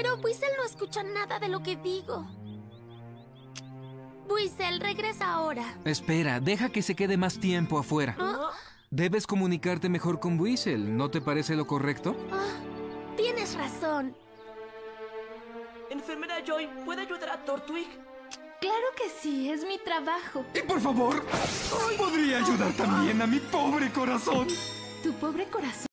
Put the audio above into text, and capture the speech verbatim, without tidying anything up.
Pero Buizel no escucha nada de lo que digo. Buizel, regresa ahora. Espera, deja que se quede más tiempo afuera. ¿Ah? Debes comunicarte mejor con Buizel, ¿no te parece lo correcto? Ah, tienes razón. Enfermera Joy, ¿puede ayudar a Tortwig? Claro que sí, es mi trabajo. Y por favor, ¿podría ayudar también a mi pobre corazón? Tu pobre corazón.